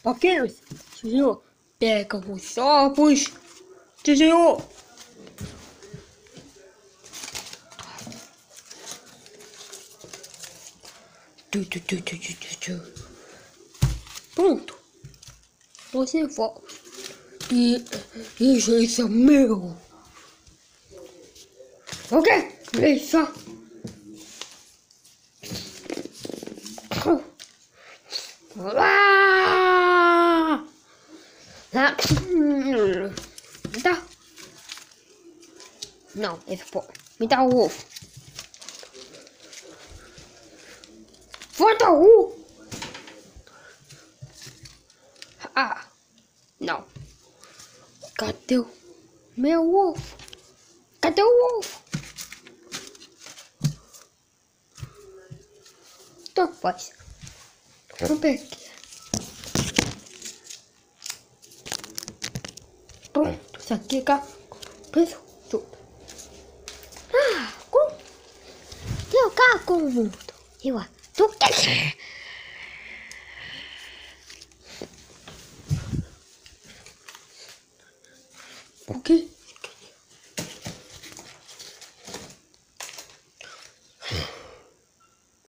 Paqueiros, senhor, pega os ovos, senhor. Pronto. Você volta. E isso é meu. Ok? Isso. Lá. Me dá. Não, esse pô. Me dá o ovo. Volta o ovo. Ah, não. Cadê o meu ovo? Cadê o ovo? Então faz. Vamos pegar. Pronto, isso aqui cá. Pensa tudo. Ah, como? Eu cá com o mundo. Eu tu quer? O quê?